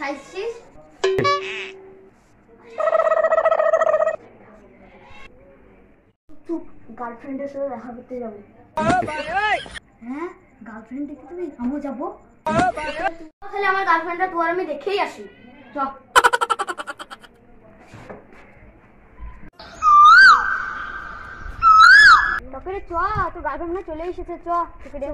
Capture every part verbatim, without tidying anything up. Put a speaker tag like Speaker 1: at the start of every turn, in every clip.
Speaker 1: খাইছিস? তুই গার্লফ্রেন্ডের সাথে দেখা করতে যাবো। হ্যাঁ, গার্লফ্রেন্ড দেখতে তুমি আমিও যাবো। তাহলে আমার গার্লফ্রেন্ডটা তুই আর আমি দেখেই আসি। চ। তারপরে চ, তোর গার্লফ্রেন্ড চলে এসেছে, চ তারপরে।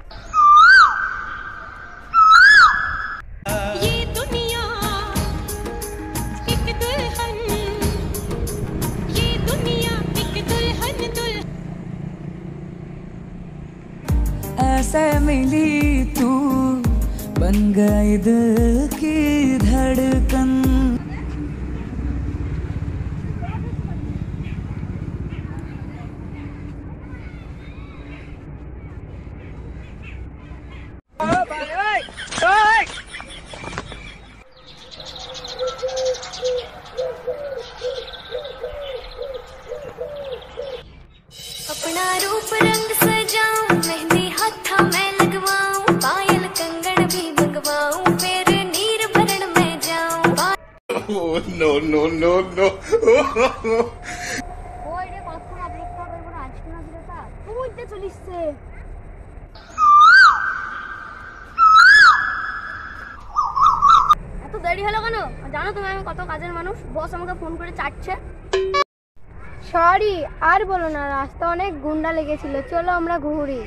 Speaker 2: ऐसे मिली तू बन गई दिल की धड़कन।
Speaker 3: अपना रूप रंग सजाऊं, मेहंदी हाथा मैं लगवाऊं, पायल कंगन भी मंगवाऊं, फिर नीर भरण में जाऊं।
Speaker 4: Oh no no no no!
Speaker 1: ওই রে কতক্ষণ অপেক্ষা করবো না, আজকে না দিলে তা তুইতে চলিসছে। এত দেরি হলো কেন? জানো তুমি আমি কত কাজের মানুষ, বস আমাকে ফোন করে চাটছে। সরি, আর বলো না, রাস্তা অনেক গুন্ডা লেগেছিল, চলো আমরা ঘুরি।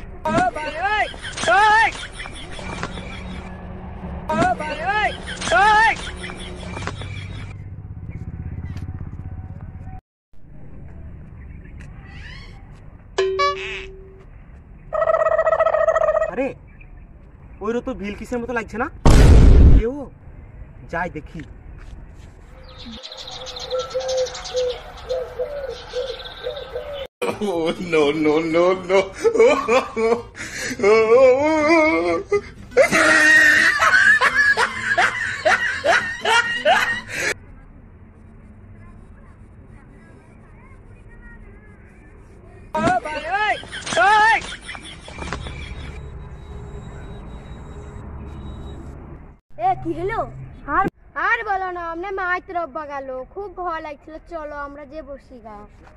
Speaker 5: আরে ওই তো ভিল কিসের মতো লাগছে না? কেউ যাই দেখি।
Speaker 4: Oh no no no no!
Speaker 1: এ কি হলো? আর আর বলো না, আমরা মাইতে রব্বা গেল, খুব ভয় লাগছিল, চলো আমরা যে বসি গা।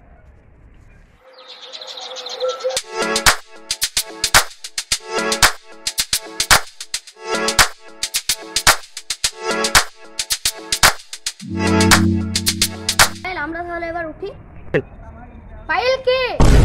Speaker 1: আমরা তাহলে এবার উঠি। পায়েল কে?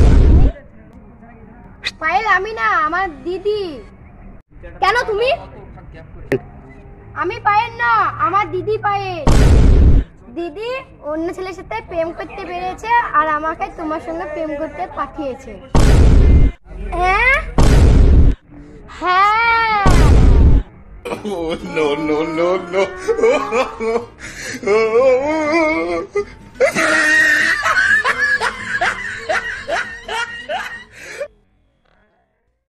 Speaker 1: পায়েল আমি না, আমার দিদি। কেন তুমি? আমি পায়েল না, আমার দিদি পায়েল। দিদি অন্য ছেলের সাথে প্রেম করতে পেরেছে আর আমাকে তোমার সঙ্গে প্রেম করতে পাঠিয়েছে। হ্যাঁ হ্যাঁ।
Speaker 4: Oh no no no no!